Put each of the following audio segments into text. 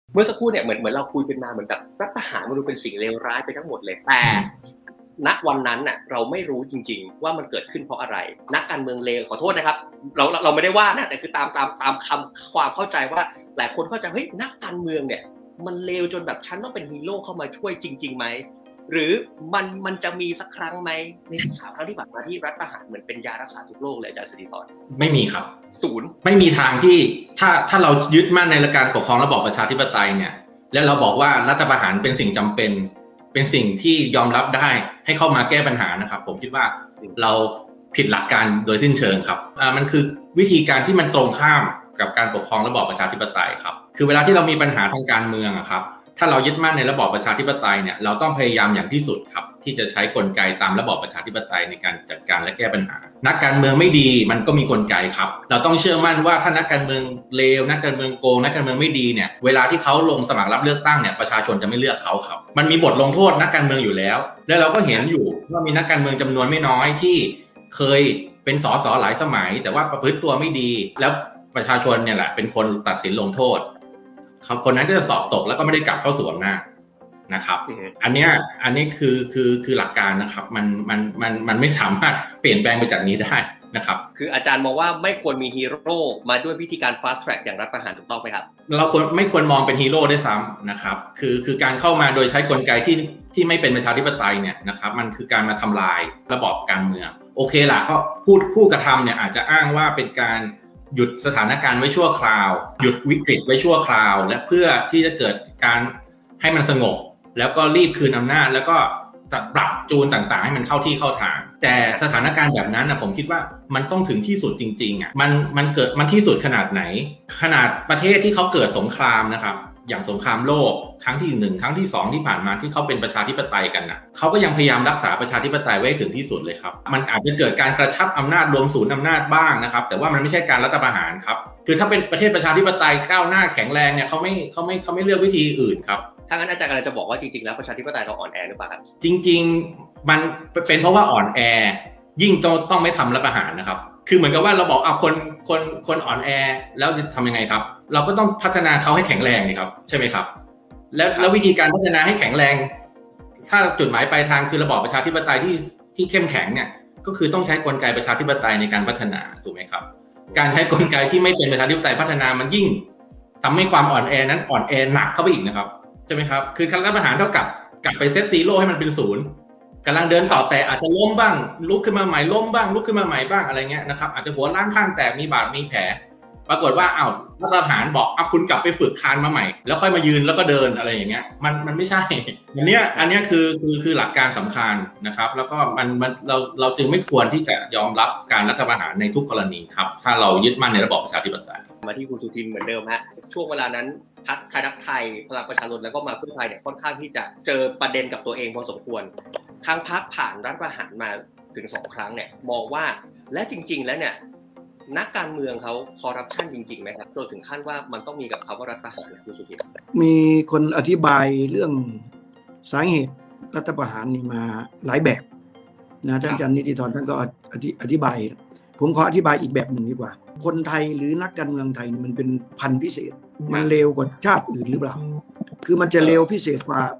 เมื่อสักครู่เนี่ยเหมือนเราคุยกันมาเหมือนแบบรัฐประหารมันดูเป็นสิ่งเลวร้ายไปทั้งหมดเลยแต่ณวันนั้นน่ะเราไม่รู้จริงๆว่ามันเกิดขึ้นเพราะอะไรนักการเมืองเลวขอโทษนะครับเราไม่ได้ว่านะแต่คือตามคำความเข้าใจว่าหลายคนเข้าใจเฮ้ยนักการเมืองเนี่ยมันเลวจนแบบฉันต้องเป็นฮีโร่เข้ามาช่วยจริงๆไหมหรือมันจะมีสักครั้งไหมใน13 ครั้งที่ผ่านมาที่รัฐประหารเหมือนเป็นยารักษาทุกโรคเลยอาจารย์สิริธรไม่มีครับศูนย์ไม่มีทางที่ถ้าเรายึดมั่นในการปกครองระบอบประชาธิปไตยเนี่ยแล้วเราบอกว่ารัฐประหารเป็นสิ่งจำเป็นเป็นสิ่งที่ยอมรับได้ให้เข้ามาแก้ปัญหานะครับผมคิดว่าเราผิดหลักการโดยสิ้นเชิงครับมันคือวิธีการที่มันตรงข้ามกับการปกครองระบอบประชาธิปไตยครับคือเวลาที่เรามีปัญหาทางการเมืองครับถ้าเรายึดมั่นในระบอบประชาธิปไตยเนี่ยเราต้องพยายามอย่างที่สุดครับที่จะใช้กลไกตามระบอบประชาธิปไตยในการจัดการและแก้ปัญหานักการเมืองไม่ดีมันก็มีกลไกครับเราต้องเชื่อมั่นว่าถ้านักการเมืองเลวนักการเมืองโกงนักการเมืองไม่ดีเนี่ยเวลาที่เขาลงสมัครรับเลือกตั้งเนี่ยประชาชนจะไม่เลือกเขาครับมันมีบทลงโทษนักการเมืองอยู่แล้วและเราก็เห็นอยู่ว่ามีนักการเมืองจำนวนไม่น้อยที่เคยเป็นสสหลายสมัยแต่ว่าประพฤติตัวไม่ดีแล้วประชาชนเนี่ยแหละเป็นคนตัดสินลงโทษคนนั้นก็จะสอบตกแล้วก็ไม่ได้กลับเข้าสู่อำนาจนะครับอันนี้คือหลักการนะครับมันไม่สามารถเปลี่ยนแปลงไปจากนี้ได้นะครับคืออาจารย์มองว่าไม่ควรมีฮีโร่มาด้วยวิธีการ fast track อย่างรัฐประหารถูกต้องไหมครับเราไม่ควรมองเป็นฮีโร่ด้วยซ้ำนะครับคือการเข้ามาโดยใช้กลไกที่ไม่เป็นประชาธิปไตยเนี่ยนะครับมันคือการมาทำลายระบอบการเมืองโอเคล่ะเขาผู้กระทำเนี่ยอาจจะอ้างว่าเป็นการหยุดสถานการณ์ไว้ชั่วคราวหยุดวิกฤตไว้ชั่วคราวและเพื่อที่จะเกิดการให้มันสงบแล้วก็รีบคืนอำนาจแล้วก็ปรับจูนต่างๆให้มันเข้าที่เข้าทางแต่สถานการณ์แบบนั้นนะผมคิดว่ามันต้องถึงที่สุดจริงๆอ่ะมันเกิดมันที่สุดขนาดไหนขนาดประเทศที่เขาเกิดสงครามนะครับอย่างสงครามโลกครั้งที่1ครั้งที่2ที่ผ่านมาที่เขาเป็นประชาธิปไตยกันนะเขาก็ยังพยายามรักษาประชาธิปไตยไว้ถึงที่สุดเลยครับมันอาจจะเกิดการกระชับอำนาจรวมศูนย์อำนาจบ้างนะครับแต่ว่ามันไม่ใช่การรัฐประหารครับคือถ้าเป็นประเทศประชาธิปไตยก้าวหน้าแข็งแรงเนี่ยเขาไม่เลือกวิธีอื่นครับถ้างั้นอาจารย์กำลังจะบอกว่าจริงๆแล้วประชาธิปไตยเราอ่อนแอหรือเปล่าครับจริงๆมันเป็นเพราะว่าอ่อนแอยิ่งต้องไม่ทำรัฐประหารนะครับคือเหมือนกับว่าเราบอกคนอ่อนแอแล้วทำยังไงครับเราก็ต้องพัฒนาเขาให้แข็งแรงนี่ครับใช่ไหมครับแล้ววิธีการพัฒนาให้แข็งแรงถ้าจุดหมายปลายทางคือระบอบประชาธิปไตยที่เข้มแข็งเนี่ยก็คือต้องใช้กลไกประชาธิปไตยในการพัฒนาถูกไหมครับการใช้กลไกที่ไม่เป็นประชาธิปไตยพัฒนามันยิ่งทำให้ความอ่อนแอนั้นอ่อนแอหนักเข้าไปอีกนะครับใช่ไหมครับคือการรัฐประหารเท่ากับกลับไปเซตซีโร่ให้มันเป็นศูนย์กำลังเดินต่อแต่อาจจะล้มบ้างลุกขึ้นมาใหม่ล้มบ้างลุกขึ้นมาใหม่บ้างอะไรเงี้ยนะครับอาจจะหัวล้างข้างแตกมีบาดมีแผลปรากฏว่ารัฐประหารบอกคุณกลับไปฝึกคานมาใหม่แล้วค่อยมายืนแล้วก็เดินอะไรอย่างเงี้ยมันไม่ใช่อันเนี้ยคือหลักการสำคัญนะครับแล้วก็เราจึงไม่ควรที่จะยอมรับการรัฐประหารในทุกกรณีครับถ้าเรายึดมั่นในระบอบประชาธิปไตยมาที่คุณสุทินเหมือนเดิมฮะช่วงเวลานั้นพรรคไทยรักไทยพลังประชาชนแล้วก็มาเพื่อไทยเนี่ยค่อนข้างที่จะเจอประเด็นกับตัวเองพอสมควรทางพรรคผ่านรัฐประหารมาถึง2 ครั้งเนี่ยมองว่าและจริงๆแล้วเนี่ยนักการเมืองเขาคอร์รัปชันจริงๆไหมครับจนถึงขั้นว่ามันต้องมีกับเขาว่ารัฐประหารคุณสุทินมีคนอธิบายเรื่องสาเหตุรัฐประหารนี่มาหลายแบบนะท่านอาจารย์นิติธรท่านก็อธิบายผมขออธิบายอีกแบบหนึ่งดีกว่าคนไทยหรือนักการเมืองไทยมันเป็นพันธุ์พิเศษมันเลวกว่าชาติอื่นหรือเปล่าคือมันจะเลวพิเศษกว่า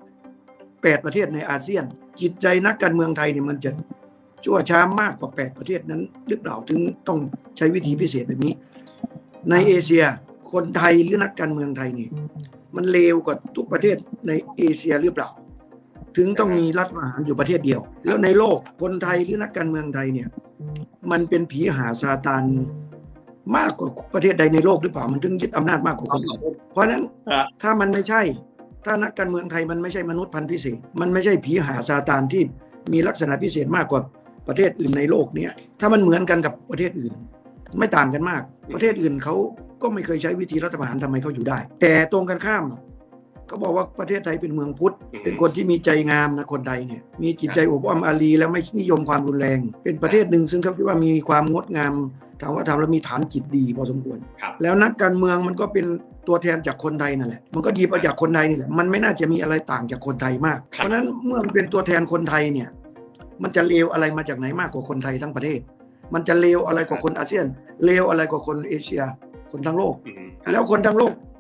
8 ประเทศในอาเซียนจิตใจนักการเมืองไทยเนี่ยมันจะชั่วช้ามากกว่า8 ประเทศนั้นหรือเปล่าถึงต้องใช้วิธีพิเศษแบบนี้ในเอเชียคนไทยหรือนักการเมืองไทยนี่มันเลวกว่าทุกประเทศในเอเชียหรือเปล่าถึงต้องมีรัฐประหารอยู่ประเทศเดียวแล้วในโลกคนไทยหรือนักการเมืองไทยเนี่ยมันเป็นผีหาซาตานมากกว่าประเทศใดในโลกหรือเปล่ามันถึงยึดอำนาจมากกว่าคนอื่นเพราะนั้นถ้ามันไม่ใช่ถ้านักการเมืองไทยมันไม่ใช่มนุษย์พันธุ์พิเศษมันไม่ใช่ผีหาซาตานที่มีลักษณะพิเศษมากกว่าประเทศอื่นในโลกนี้ถ้ามันเหมือนกันกับประเทศอื่นไม่ต่างกันมากประเทศอื่นเขาก็ไม่เคยใช้วิธีรัฐประหารทำไมเขาอยู่ได้แต่ตรงกันข้ามเขาบอกว่าประเทศไทยเป็นเมืองพุทธเป็นคนที่มีใจงามนะคนไทยเนี่ยมีจิตใจอบอ้อมอารีแล้วไม่นิยมความรุนแรงเป็นประเทศหนึ่งซึ่งเขาคิดว่ามีความงดงามถามว่าทำแล้วมีฐานจิตดีพอสมควรแล้วนักการเมืองมันก็เป็นตัวแทนจากคนไทยนั่นแหละมันก็หยิบเอาจากคนไทยนี่แหละมันไม่น่าจะมีอะไรต่างจากคนไทยมากเพราะนั้นเมื่อมันเป็นตัวแทนคนไทยเนี่ยมันจะเลวอะไรมาจากไหนมากกว่าคนไทยทั้งประเทศมันจะเลวอะไรกว่าคนอาเซียนเลวอะไรกว่าคนเอเชียคนทั้งโลกแล้วคนทั้งโลก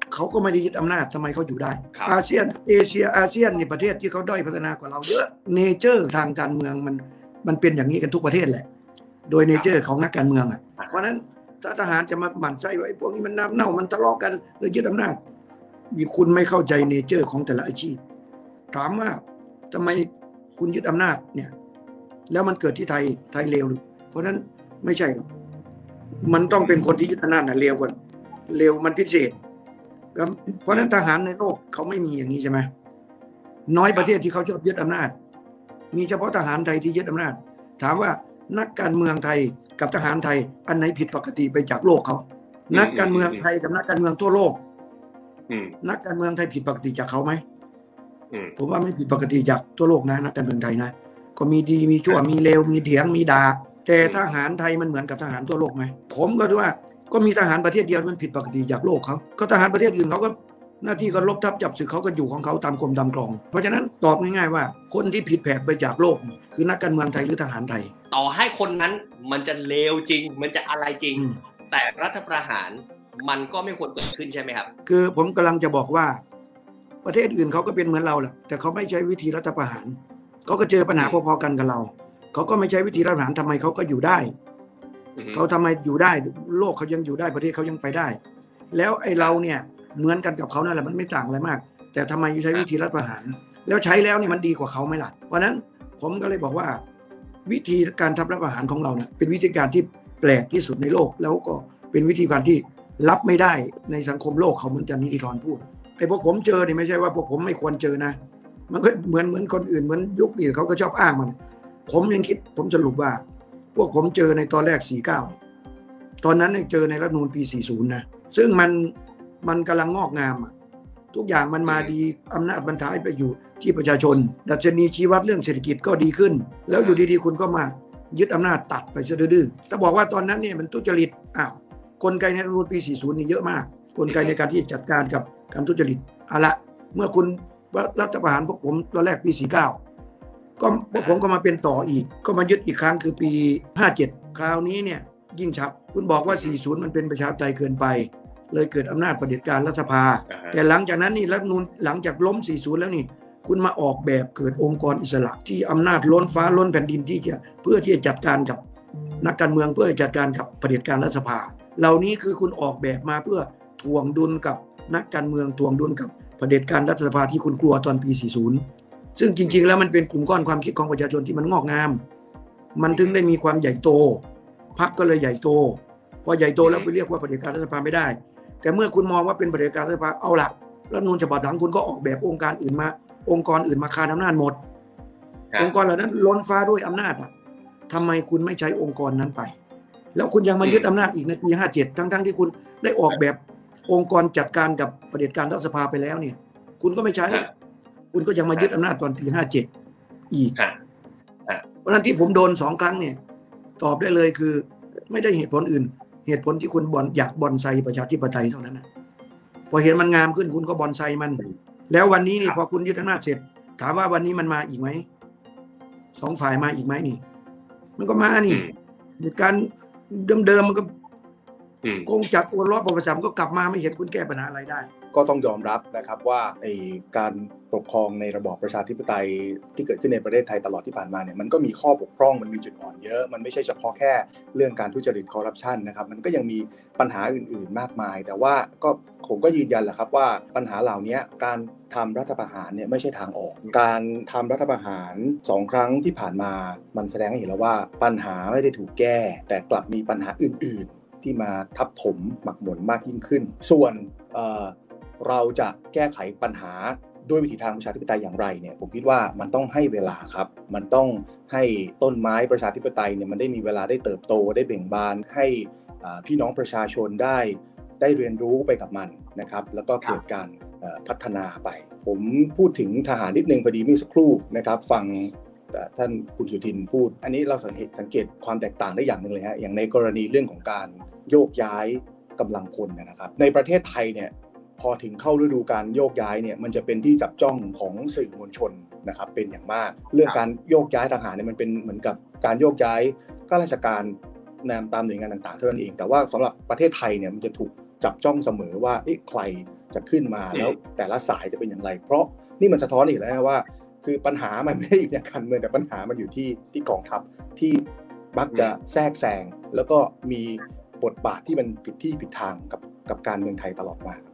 เขาก็ไม่ได้ยึดอำนาจทำไมเขาอยู่ได้ครับอาเซียนเอเชียอาเซียนในประเทศที่เขาด้อยพัฒนากว่าเราเยอะเนเจอร์ทางการเมืองมันเป็นอย่างนี้กันทุกประเทศแหละโดยเนเจอร์ของนักการเมืองอ่ะเพราะนั้นถ้าทหารจะมาหมั่นไส้ว่าไอ้พวกนี้มันน้ำเน่ามันทะเลาะกันเลยยึดอำนาจมีคุณไม่เข้าใจเนเจอร์ของแต่ละอาชีพถามว่าทำไมคุณยึดอำนาจเนี่ยแล้วมันเกิดที่ไทยเลวหรือเพราะนั้นไม่ใช่หรอกมันต้องเป็นคนที่ยึดอำนาจน่ะเลวกว่าเลวมันพิเศษเพราะนั้นทหารในโลกเขาไม่มีอย่างนี้ใช่ไหมน้อยประเทศที่เขาชอบยึดอำนาจมีเฉพาะทหารไทยที่ยึดอำนาจถามว่านักการเมืองไทยกับทหารไทยอันไหนผิดปกติไปจากโลกเขานักการเมืองไทยกับนักการเมืองทั่วโลกนักการเมืองไทยผิดปกติจากเขาไหมผมว่าไม่ผิดปกติจากทั่วโลกนะนักการเมืองไทยนะก็มีดีมีชั่วมีเลวมีเถียงมีด่าแต่ทหารไทยมันเหมือนกับทหารทั่วโลกไหมผมก็ดูว่าก็มีทหารประเทศเดียวมันผิดปกติจากโลกเขาก็ทหารประเทศอื่นเขาก็หน้าที่ก็ลบทับจับศึกเขาก็อยู่ของเขาตามกรมตามกรองเพราะฉะนั้นตอบง่ายๆว่าคนที่ผิดแผกไปจากโลกคือนักการเมืองไทยหรือทหารไทยต่อให้คนนั้นมันจะเลวจริงมันจะอะไรจริงแต่รัฐประหารมันก็ไม่ควรเกิดขึ้นใช่ไหมครับคือผมกำลังจะบอกว่าประเทศอื่นเขาก็เป็นเหมือนเราแหละแต่เขาไม่ใช้วิธีรัฐประหารเขาก็เจอปัญหาพอๆกันกับเราเขาก็ไม่ใช้วิธีรัฐประหารทำไมเขาก็อยู่ได้เขาทำไมอยู่ได้โลกเขายังอยู่ได้ประเทศเขายังไปได้แล้วไอ้เราเนี่ยเหมือนกันกับเขานั่นแหละมันไม่ต่างอะไรมากแต่ทำไมใช้วิธีรัฐประหารแล้วใช้แล้วเนี่ยมันดีกว่าเขาไหมล่ะเพราะนั้นผมก็เลยบอกว่าวิธีการทำรัฐประหารของเราเนี่ยเป็นวิธีการที่แปลกที่สุดในโลกแล้วก็เป็นวิธีการที่รับไม่ได้ในสังคมโลกเขาเหมือนนิติธรพูดไอ้พวกผมเจอเนี่ยไม่ใช่ว่าพวกผมไม่ควรเจอนะมันก็เหมือนคนอื่นเหมือนยุคนี้เขาก็ชอบอ้างมันผมยังคิดผมสรุปว่าพวกผมเจอในตอนแรก49ตอนนั้นเจอในรัฐธรรมนูญปี40นะซึ่งมันกำลังงอกงามทุกอย่างมันมาดีอำนาจบรรทายไปอยู่ที่ประชาชนดัชนีชี้วัดเรื่องเศรษฐกิจก็ดีขึ้นแล้วอยู่ดีๆคุณก็มายึดอำนาจตัดไปซะดื้อๆถ้าบอกว่าตอนนั้นเนี่ยมันทุจริตกลไกในรัฐธรรมนูญปี40นี่เยอะมากกลไกในการที่จะจัดการกับการทุจริตละเมื่อคุณรัฐประหารพวกผมตอนแรกปี49ก็พวกผมก็มาเป็นต่ออีกก็มายึดอีกครั้งคือปี57คราวนี้เนี่ยยิ่งชับคุณบอกว่า40มันเป็นประชาธิปไตยเกินไปเลยเกิดอำนาจเผด็จการรัฐสภาแต่หลังจากนั้นนี่รัฐธรรมนูญหลังจากล้ม40แล้วนี่คุณมาออกแบบเกิดองค์กรอิสระที่อำนาจล้นฟ้าล้นแผ่นดินที่จะเพื่อที่จะจัดการกับนักการเมืองเพื่อจัดการกับเผด็จการรัฐสภาเหล่านี้คือคุณออกแบบมาเพื่อถ่วงดุลกับนักการเมืองถ่วงดุลกับเผด็จการรัฐสภาที่คุณกลัวตอนปี40ซึ่งจริงๆแล้วมันเป็นกลุ่มก้อนความคิดของประชาชนที่มันงอกงามมันถึงได้มีความใหญ่โตพรรคก็เลยใหญ่โตพอใหญ่โตแล้วไปเรียกว่าเผด็จการรัฐสภาไม่ได้แต่เมื่อคุณมองว่าเป็นเผด็จการรัฐสภาเอาล่ะรัฐธรรมนูญฉบับหลังคุณก็ออกแบบองค์กรอื่นมาคานอำนาจหมดองค์กรเหล่านั้นล้นฟ้าด้วยอำนาจทำไมคุณไม่ใช้องค์กรนั้นไปแล้วคุณยังมายึดอำนาจอีกในปี57ทั้งที่คุณได้ออกแบบองค์กรจัดการกับเผด็จการรัฐสภาไปแล้วเนี่ยคุณก็ไม่ใช้คุณก็ยังมายึดอำนาจตอนปี57อีกเพราะฉะนั้นที่ผมโดน2ครั้งเนี่ยตอบได้เลยคือไม่ได้เหตุผลอื่นเหตุผลที่คุณอยากบอนไซประชาธิปไตยเท่านั้นนะพอเห็นมันงามขึ้นคุณก็บอนไซมันแล้ววันนี้นี่พอคุณยึดอำนาจเสร็จถามว่าวันนี้มันมาอีกไหม2ฝ่ายมาอีกไหมนี่มันก็มานี่เหตุการณ์เดิมๆมันก็โกงจัดตัวล้อประชาชนก็กลับมาไม่เห็นคุณแก้ปัญหาอะไรได้ก็ต้องยอมรับนะครับว่าการปกครองในระบอบประชาธิปไตยที่เกิดขึ้นในประเทศไทยตลอดที่ผ่านมาเนี่ยมันก็มีข้อบกพร่องมันมีจุดอ่อนเยอะมันไม่ใช่เฉพาะแค่เรื่องการทุจริตคอร์รัปชันนะครับมันก็ยังมีปัญหาอื่นๆมากมายแต่ว่าก็ผมก็ยืนยันแหละครับว่าปัญหาเหล่านี้การทำรัฐประหารเนี่ยไม่ใช่ทางออกการทำรัฐประหาร2ครั้งที่ผ่านมามันแสดงให้เห็นแล้วว่าปัญหาไม่ได้ถูกแก้แต่กลับมีปัญหาอื่นๆที่มาทับถมหมักหมมมากยิ่งขึ้นส่วนเราจะแก้ไขปัญหาด้วยวิธีทางประชาธิปไตยอย่างไรเนี่ยผมคิดว่ามันต้องให้เวลาครับมันต้องให้ต้นไม้ประชาธิปไตยเนี่ยมันได้มีเวลาได้เติบโตได้เบ่งบานให้พี่น้องประชาชนได้เรียนรู้ไปกับมันนะครับแล้วก็เกิดการพัฒนาไปผมพูดถึงทหารนิดนึงพอดีเมื่อสักครู่นะครับฟังท่านคุณสุทินพูดอันนี้เราสังเกตความแตกต่างได้อย่างนึงเลยฮะอย่างในกรณีเรื่องของการโยกย้ายกำลังพลนะครับในประเทศไทยเนี่ยพอถึงเข้าฤดูการโยกย้ายเนี่ยมันจะเป็นที่จับจ้องของสื่อมวลชนนะครับเป็นอย่างมากเรื่องการโยกย้ายทหารเนี่ยมันเป็นเหมือนกับการโยกย้ายข้าราชการตามหน่วยงานต่างๆเท่านั้นเองแต่ว่าสำหรับประเทศไทยเนี่ยมันจะถูกจับจ้องเสมอว่าใครจะขึ้นมาแล้วแต่ละสายจะเป็นอย่างไรเพราะนี่มันสะท้อนอีกแล้วนะว่าคือปัญหามันไม่ได้อยู่ในการเมืองแต่ปัญหามันอยู่ที่กองทัพที่มักจะแทรกแซงแล้วก็มีบทบาทที่มันผิดที่ผิดทางกับการเมืองไทยตลอดมา